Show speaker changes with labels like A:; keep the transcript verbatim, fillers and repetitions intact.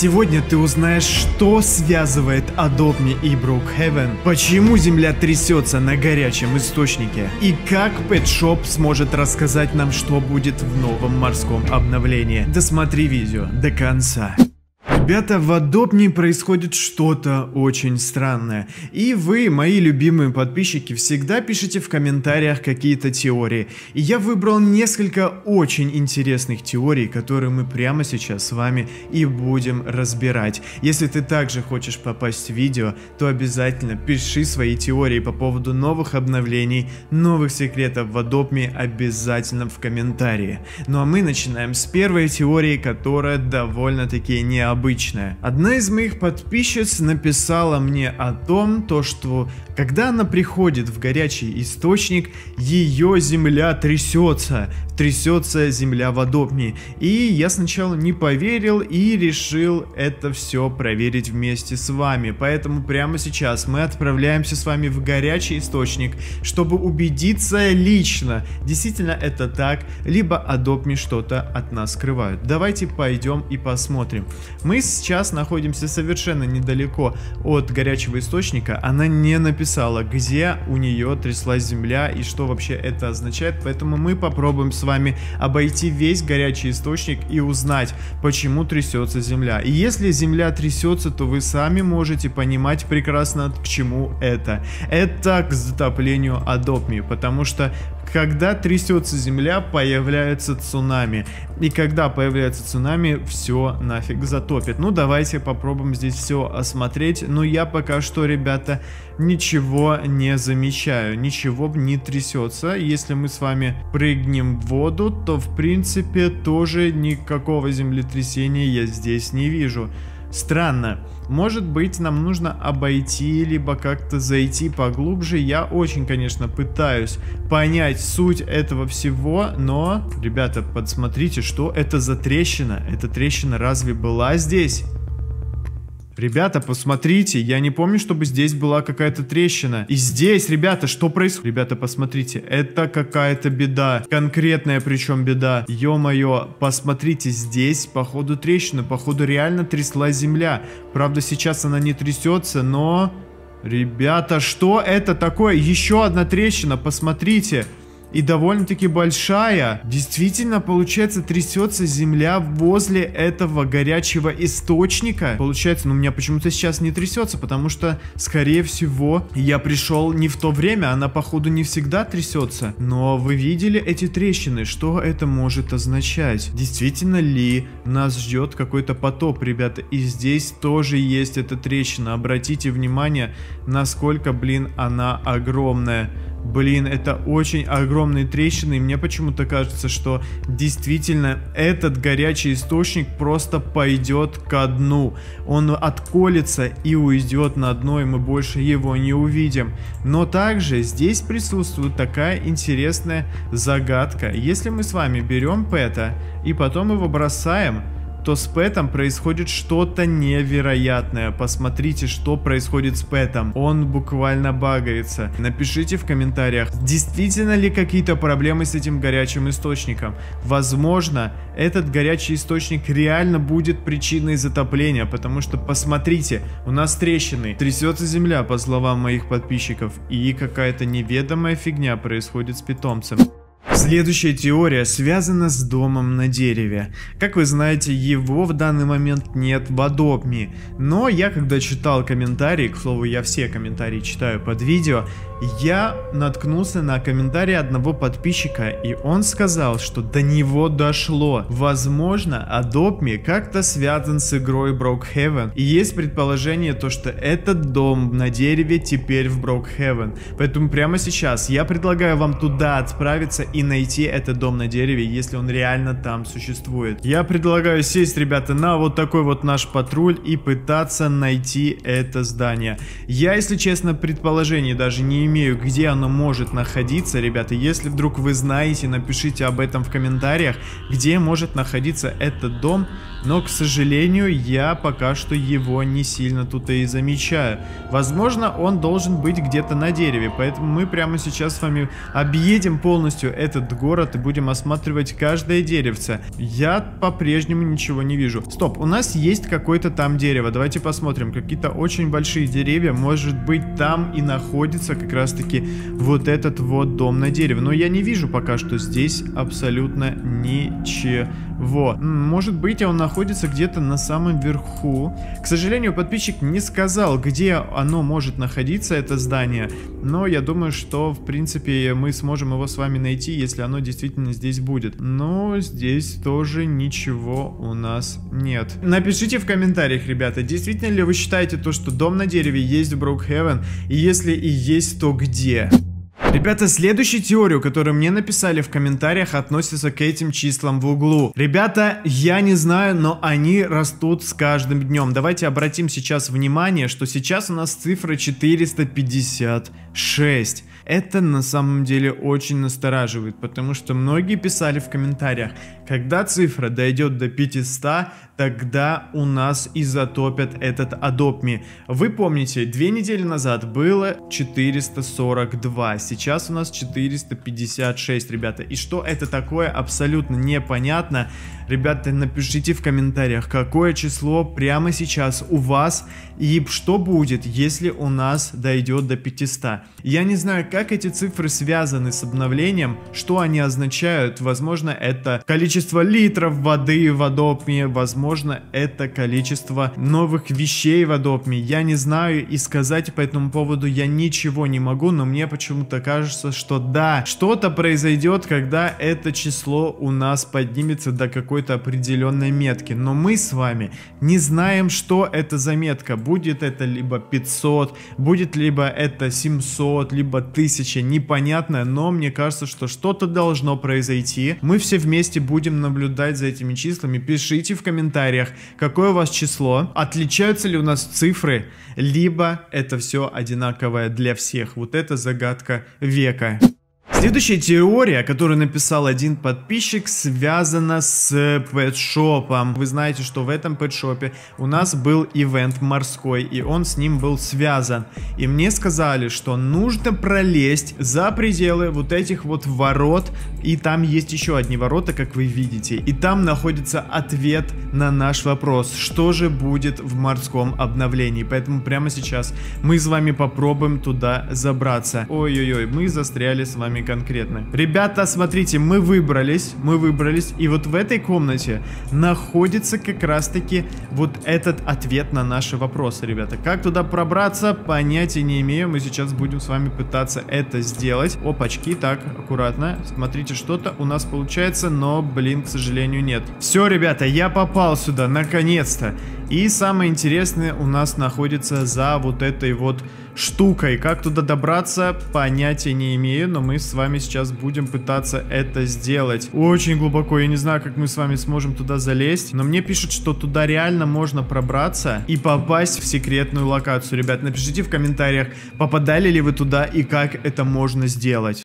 A: Сегодня ты узнаешь, что связывает Adopt Me и Brookhaven, почему Земля трясется на горячем источнике и как Pet Shop сможет рассказать нам, что будет в новом морском обновлении. Досмотри видео до конца. Ребята, в Adopt Me происходит что-то очень странное. И вы, мои любимые подписчики, всегда пишите в комментариях какие-то теории. И я выбрал несколько очень интересных теорий, которые мы прямо сейчас с вами и будем разбирать. Если ты также хочешь попасть в видео, то обязательно пиши свои теории по поводу новых обновлений, новых секретов в Adopt Me обязательно в комментарии. Ну а мы начинаем с первой теории, которая довольно-таки необычная. Одна из моих подписчиц написала мне о том, то, что когда она приходит в горячий источник, ее земля трясется. Трясется земля в Adopt Me. И я сначала не поверил и решил это все проверить вместе с вами. Поэтому прямо сейчас мы отправляемся с вами в горячий источник, чтобы убедиться лично, действительно это так, либо Adopt Me что-то от нас скрывают. Давайте пойдем и посмотрим. Мы сейчас находимся совершенно недалеко от горячего источника. Она не написала, где у нее тряслась земля и что вообще это означает. Поэтому мы попробуем с вами обойти весь горячий источник и узнать, почему трясется земля. И если земля трясется, то вы сами можете понимать прекрасно, к чему это. Это к затоплению Adopt Me, потому что когда трясется земля, появляется цунами. И когда появляется цунами, все нафиг затопит. Ну, давайте попробуем здесь все осмотреть. Но я пока что, ребята, ничего не замечаю. Ничего не трясется. Если мы с вами прыгнем в воду, то, в принципе, тоже никакого землетрясения я здесь не вижу. Странно. Может быть, нам нужно обойти, либо как-то зайти поглубже. Я очень, конечно, пытаюсь понять суть этого всего, но, ребята, подсмотрите, что это за трещина. Эта трещина разве была здесь? Ребята, посмотрите, я не помню, чтобы здесь была какая-то трещина. И здесь, ребята, что происходит? Ребята, посмотрите, это какая-то беда. Конкретная причем беда. Ё-моё, посмотрите, здесь, походу, трещина. Походу, реально тряслась земля. Правда, сейчас она не трясется, но... Ребята, что это такое? Еще одна трещина, посмотрите. И довольно-таки большая. Действительно, получается, трясется земля возле этого горячего источника. Получается, ну у меня почему-то сейчас не трясется, потому что, скорее всего, я пришел не в то время. Она, походу, не всегда трясется. Но вы видели эти трещины? Что это может означать? Действительно ли нас ждет какой-то потоп, ребята? И здесь тоже есть эта трещина. Обратите внимание, насколько, блин, она огромная. Блин, это очень огромные трещины, и мне почему-то кажется, что действительно этот горячий источник просто пойдет ко дну. Он отколется и уйдет на дно, и мы больше его не увидим. Но также здесь присутствует такая интересная загадка. Если мы с вами берем Пэта и потом его бросаем, то с Пэтом происходит что-то невероятное. Посмотрите, что происходит с Пэтом. Он буквально багается. Напишите в комментариях, действительно ли какие-то проблемы с этим горячим источником. Возможно, этот горячий источник реально будет причиной затопления, потому что, посмотрите, у нас трещины. Трясется земля, по словам моих подписчиков, и какая-то неведомая фигня происходит с питомцем. Следующая теория связана с домом на дереве. Как вы знаете, его в данный момент нет в Adopt Me. Но я, когда читал комментарии, к слову, я все комментарии читаю под видео, я наткнулся на комментарий одного подписчика, и он сказал, что до него дошло. Возможно, Adopt Me как-то связан с игрой Brookhaven. И есть предположение, то, что этот дом на дереве теперь в Brookhaven. Поэтому прямо сейчас я предлагаю вам туда отправиться и найти этот дом на дереве, если он реально там существует. Я предлагаю сесть, ребята, на вот такой вот наш патруль и пытаться найти это здание. Я, если честно, предположений даже не имею, где оно может находиться, ребята. Если вдруг вы знаете, напишите об этом в комментариях, где может находиться этот дом. но, к сожалению, я пока что его не сильно тут и замечаю. Возможно, он должен быть где-то на дереве, поэтому мы прямо сейчас с вами объедем полностью этот город и будем осматривать каждое деревце. Я по-прежнему ничего не вижу. Стоп, у нас есть какое-то там дерево. Давайте посмотрим. Какие-то очень большие деревья. Может быть, там и находится как раз-таки вот этот вот дом на дереве. Но я не вижу пока что здесь абсолютно ничего. Может быть, он находится где-то на самом верху. К сожалению, подписчик не сказал, где оно может находиться, это здание. Но я думаю, что, в принципе, мы сможем его с вами найти, если оно действительно здесь будет. Но здесь тоже ничего у нас нет. Напишите в комментариях, ребята, действительно ли вы считаете то, что дом на дереве есть в Brookhaven? И если и есть, то где? Ребята, следующая теория, которую мне написали в комментариях, относится к этим числам в углу. Ребята, я не знаю, но они растут с каждым днем. Давайте обратим сейчас внимание, что сейчас у нас цифра четыреста пятьдесят шесть. Это на самом деле очень настораживает, потому что многие писали в комментариях, когда цифра дойдет до пятисот, тогда у нас и затопят этот Adopt Me. Вы помните, две недели назад было четыреста сорок два, сейчас у нас четыреста пятьдесят шесть, ребята. И что это такое, абсолютно непонятно. Ребята, напишите в комментариях, какое число прямо сейчас у вас и что будет, если у нас дойдет до пятисот. Я не знаю, как эти цифры связаны с обновлением, что они означают. Возможно, это количество литров воды в Adopt Me, возможно, это количество новых вещей в Adopt Me. Я не знаю, и сказать по этому поводу я ничего не могу, но мне почему-то кажется, что да, что-то произойдет, когда это число у нас поднимется до какой-то определенной метки. Но мы с вами не знаем, что это за метка. Будет это либо пятьсот, будет либо это семьсот, либо тысяча, непонятно, но мне кажется, что что-то должно произойти. Мы все вместе будем наблюдать за этими числами. Пишите в комментариях, какое у вас число, отличаются ли у нас цифры, либо это все одинаковое для всех. Вот это загадка века. Следующая теория, которую написал один подписчик, связана с пэтшопом. Вы знаете, что в этом пэтшопе у нас был ивент морской, и он с ним был связан. И мне сказали, что нужно пролезть за пределы вот этих вот ворот, и там есть еще одни ворота, как вы видите. И там находится ответ на наш вопрос, что же будет в морском обновлении. Поэтому прямо сейчас мы с вами попробуем туда забраться. Ой-ой-ой, мы застряли с вами конкретно. Ребята, смотрите, мы выбрались, мы выбрались, и вот в этой комнате находится как раз-таки вот этот ответ на наши вопросы, ребята. Как туда пробраться, понятия не имею, мы сейчас будем с вами пытаться это сделать. Опачки, так, аккуратно, смотрите, что-то у нас получается, но, блин, к сожалению, нет. Все, ребята, я попал сюда, наконец-то. И самое интересное у нас находится за вот этой вот штукой. Как туда добраться, понятия не имею, но мы с вами сейчас будем пытаться это сделать. Очень глубоко, я не знаю, как мы с вами сможем туда залезть, но мне пишут, что туда реально можно пробраться и попасть в секретную локацию. Ребят, напишите в комментариях, попадали ли вы туда и как это можно сделать.